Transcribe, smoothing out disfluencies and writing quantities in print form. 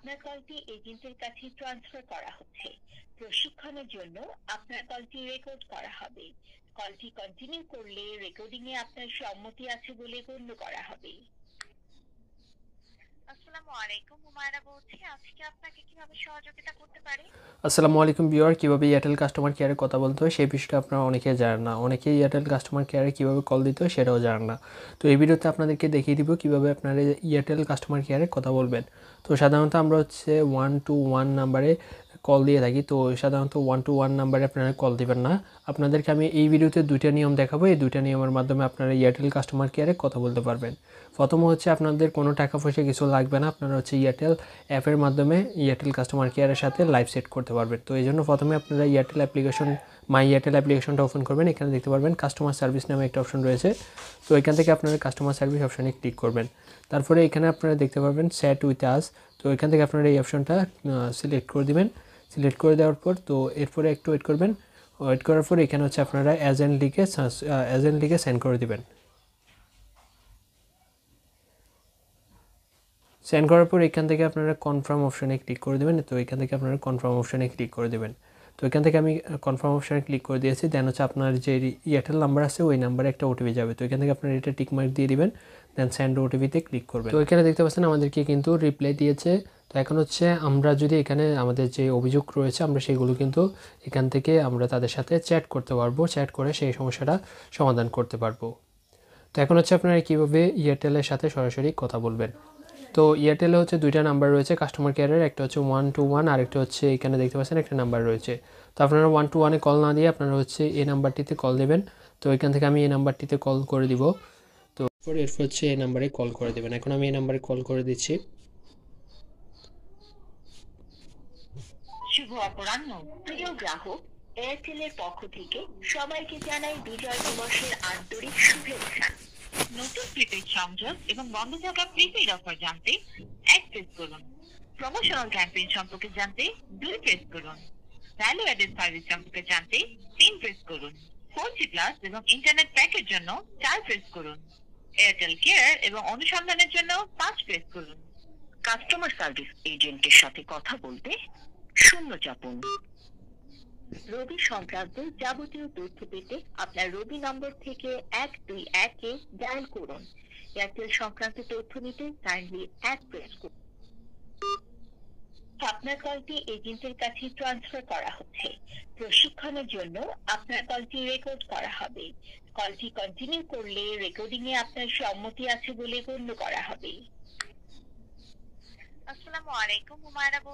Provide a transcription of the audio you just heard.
আপনার কলটি এজেন্টের কাছে ট্রান্সফার করা হচ্ছে। প্রশিক্ষণের জন্য আপনার কলটি রেকর্ড করা হবে। কলটি কন্টিনিউ করলে রেকর্ডিং এ আপনার সম্মতি আছে বলে গণ্য করা হবে। আসসালামু আলাইকুম, হুমায়রা বলছি। আজকে আপনাকে কিভাবে সহযোগিতা করতে পারি? আসসালামু আলাইকুম ভিউয়ার, কিভাবে এয়ারটেল কাস্টমার কেয়ারে কথা বলতে হয় সেই বিষয়টা আপনারা অনেকেই জানেন না। অনেকেই এয়ারটেল কাস্টমার কেয়ারে কীভাবে কল দিতে হয় সেটাও জানেন না। তো এই ভিডিওতে আপনাদেরকে দেখিয়ে দিব কীভাবে আপনারা এয়ারটেল কাস্টমার কেয়ারে কথা বলবেন। তো সাধারণত আমরা 121 নাম্বারে কল দিয়ে থাকি। তো সাধারণত 121 নাম্বারে আপনারা কল দিবেন না। আপনাদেরকে আমি এই ভিডিওতে দুইটা নিয়ম দেখাবো। এই দুইটা নিয়মের মাধ্যমে আপনারা এয়ারটেল কাস্টমার কেয়ারে কথা বলতে পারবেন। প্রথম হচ্ছে আপনাদের কোনো টাকা পয়সা কিছু লাগবে না। আপনারা এয়ারটেল অ্যাপের মাধ্যমে এয়ারটেল কাস্টমার কেয়ারের সাথে লাইভ সেট করতে পারবেন। তো এই জন্য প্রথমে আপনারা এয়ারটেল অ্যাপ্লিকেশন মাই এয়ারটেল অ্যাপ্লিকেশনটা ওপেন করবেন। এখানে দেখতে পারবেন কাস্টমার সার্ভিস নামে একটা অপশন রয়েছে। তো এখান থেকে আপনারা কাস্টমার সার্ভিস অপশানে ক্লিক করবেন। তারপরে এখানে আপনারা দেখতে পারবেন চ্যাট উইথ আস। তো এখান থেকে আপনারা এই অপশনটা সিলেক্ট করে দিবেন। সিলেক্ট করে দেওয়ার পর তো এরপরে একটু ওয়েট করবেন। ওয়েট করার পর এখানে আপনারা এজেন্ট লিখে সেন্ড করে দিবেন। সেন্ড করার পর এখান থেকে আপনারা কনফার্ম অপশানে ক্লিক করে দেবেন। তো এখান থেকে আপনারা কনফার্ম অপশানে ক্লিক করে দেবেন। তো এখান থেকে আমি কনফার্ম অপশানে ক্লিক করে দিয়েছি। দেন আপনার যে এয়ারটেল নাম্বার আছে ওই নাম্বারে একটা ওটিপি যাবে। তো এখান থেকে আপনারা এটা টিকমার্ক দিয়ে দিবেন। দেন সেন্ড ওটিপিতে ক্লিক করবেন। তো এখানে দেখতে পাচ্ছেন আমাদেরকে কিন্তু রিপ্লাই দিয়েছে। তো এখন আমরা যদি এখানে আমাদের যে অভিযোগ রয়েছে আমরা সেগুলো কিন্তু এখান থেকে আমরা তাদের সাথে চ্যাট করতে পারবো। চ্যাট করে সেই সমস্যাটা সমাধান করতে পারবো। তো এখন আপনারা কীভাবে এয়ারটেলের সাথে সরাসরি কথা বলবেন। তো এয়ারটেলে দুইটা নাম্বার রয়েছে কাস্টমার কেয়ারের। একটা 121 আর একটা এখানে দেখতে পাচ্ছেন একটা নাম্বার রয়েছে। তো আপনারা 121-এ কল না দিয়ে আপনারা এই নাম্বারটিতে কল দেবেন। তো এখান থেকে আমি এই নাম্বারটিতে কল করে দিব। তো এরপর এই নাম্বারে কল করে দেবেন। এখন আমি এই নাম্বারে কল করে দিচ্ছি। শুভ অপরাহ্ন প্রিয় গ্রাহক, এয়ারটেলের পক্ষ থেকে সবাইকে জানাই বিজয় দিবসের আন্তরিক শুভেচ্ছা। নতুন প্রিপেড সংযোগ এবং বন্ধ থাকা প্রিপেড অফার জানতে 1 প্রেস করুন। প্রমোশনাল ক্যাম্পেইন সম্পর্কে জানতে 2 প্রেস করুন। ভ্যালু অ্যাডেড সার্ভিস সম্পর্কে জানতে 3 প্রেস করুন। 4G প্লাস এবং ইন্টারনেট প্যাকের জন্য 4 প্রেস করুন। এয়ারটেল কেয়ার এবং অনুসন্ধানের জন্য 5 প্রেস করুন। কাস্টমার সার্ভিস এজেন্টের সাথে কথা বলতে 0 চাপুন। রবি সংক্রান্ত যাবতীয় তথ্য পেতে আপনার রবি নম্বর থেকে 121-এ ডায়াল করুন। এয়ারটেল সংক্রান্ত তথ্য নিতে কাইন্ডলি 1 প্রেস করুন। আপনার কলটি এজেন্টের কাছে ট্রান্সফার করা হচ্ছে। প্রশিক্ষণের জন্য আপনার কলটি রেকর্ড করা হবে। কলটি কন্টিনিউ করলে রেকর্ডিং এ আপনার সম্মতি আছে বলে গণ্য করা হবে। আসসালামু আলাইকুম, হুমায়রা